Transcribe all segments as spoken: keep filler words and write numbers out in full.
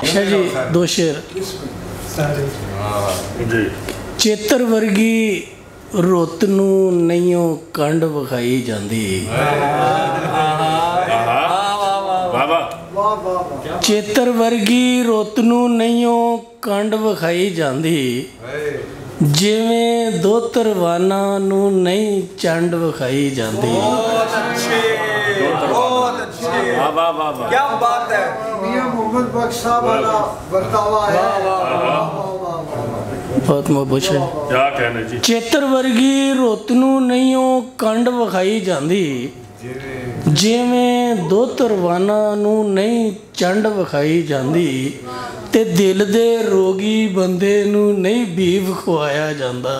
शाह जी दो शेर। चेतर वर्गी रुत नूं नहींओ कंड विखाई जांदी। चेतर वर्गी रुत नूं नहींओ कंड विखाई जांदी, जिवें दो तरवाना नूं नहीं चंड विखाई जांदी। क्या बात है, मियां मोहम्मद बख्श साहब वाला बर्तावा है। बहुत मुहब्बत है। क्या कहना जी। चेतर वर्गी रुत नूं नहींओ कंड विखाई जांदी, जिवें दो तरवाना नूं नहीं चंड विखाई जांदी, ते दिल दे रोगी बंदे नूं नहीं बीफ खुआया जांदा।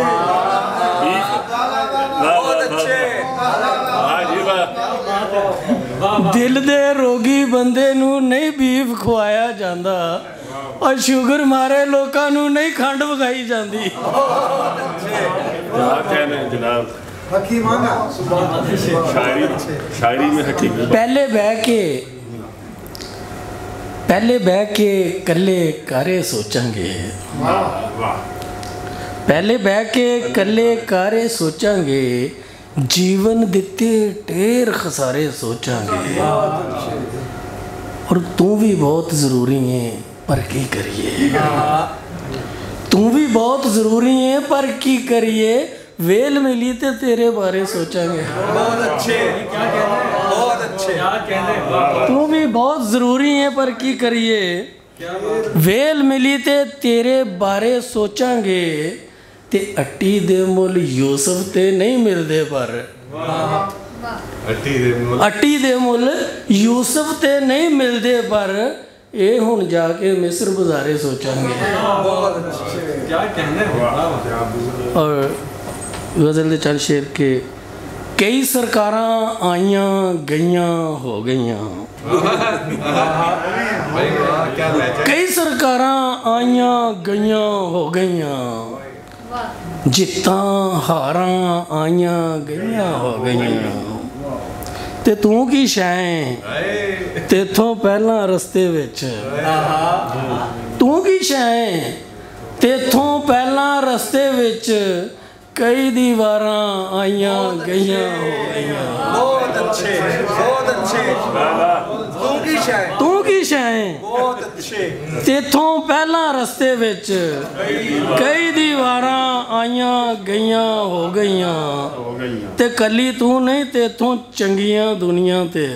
दिल दे रोगी बंदे नूं नहीं बीफ खुआया जांदा, और शुगर मारे लोकां नूं नहीं खंड विखाई जांदी। क्या कहना है जनाब। शायरी शायरी में हकीम पहले बह के पहले बह के कल्ले कारे सोचांगे, पहले बह के कल्ले कारे सोचांगे, जीवन दिते ढेर खसारे सोचांगे। और तू भी बहुत ज़रूरी है पर की करिए, तू भी बहुत ज़रूरी है पर की करिए, वेल मिली तो तेरे बारे सोचांगे। बहुत अच्छे, क्या कहते हैं, बहुत अच्छे, क्या कहते हैं। तू भी बहुत ज़रूरी है पर की करिए, वेल मिली तो तेरे बारे सोचांगे, ते अट्टी दे मुल यूसुफ ते नहीं मिलते पर। अट्टी दे मुल यूसुफ ते नहीं मिलते पर, ये हुण जाके मिस्र बाजारे सोचांगे। क्या कहने। और गज़ल दे चंद शेर के, कई सरकारां आईयां गईयां हो गईयां, कई सरकारां आईयां गईयां हो गईयां, जित्तां हारां आईयां गईयां हो गईयां, ते तू की शैं तेथों पहला रस्ते विच, तू की शैं तेथों पहला रस्ते विच, कई दीवारां आईयां गईयां हो गईयां। बहुत अच्छे, बहुत अच्छे। तू की शैं, तू की शैं बहुत अच्छे। तेथों पहला रस्ते विच, कई दीवारां आईयां गईयां हो गईयां, ते कली तू नहीं तेथों चंगियां दुनिया ते,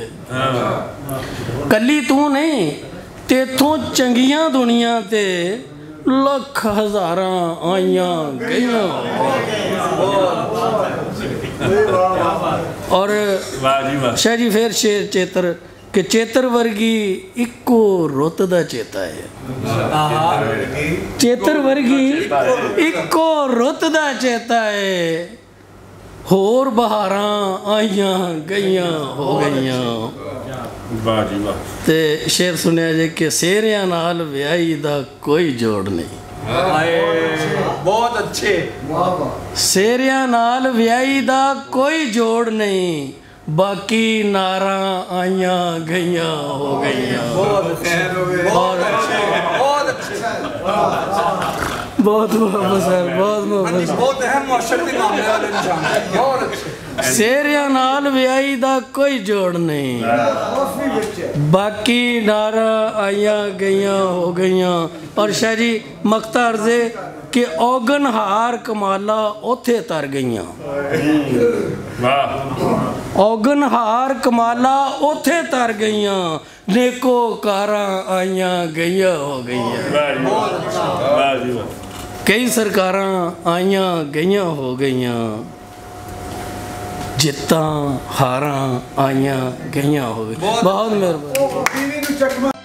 कली तू नहीं तेथों चंगियां दुनिया ते, लख हजारां आईयां गईयां। और शाह जी फिर शेर चेतर कि चेतर वर्गी इको रुत दा चेता है, चेतर वर्गी इको रुत दा चेता है, होर बहारां आईयां गईयां हो गईयां। वाह जी वाह। ते शेर सुनिया जे कि सेरिया नाल व्याही दा कोई जोड़ नहीं। बहुत अच्छे। सेरिया नाल व्याही दा कोई जोड़ नहीं, बाकी नारा आईयां गईयां हो गईयां। बहुत अच्छे, बहुत अच्छे, बहुत अच्छे। बहुत मोहब्बत सर, बहुत मोहब्बत। बहुत अहम माशरे के मामले वाले इंसान है। बहुत अच्छे। सेरिया नाल व्याही दा कोई जोड़ नहीं, बाकी नारा आईयां गईयां हो गईयां। और शाह जी मकता अर्ज़े कि औगन हार कमाला ओथे तर गईयां, औगन हार कमाला ओथे तर गईयां, नेको कारां आईयां गईयां हो गईयां। कई सरकारां आईयां गईयां हो गईयां, जित्तां हारां आईयां गईयां हो गई। बहुत मेहरबानी।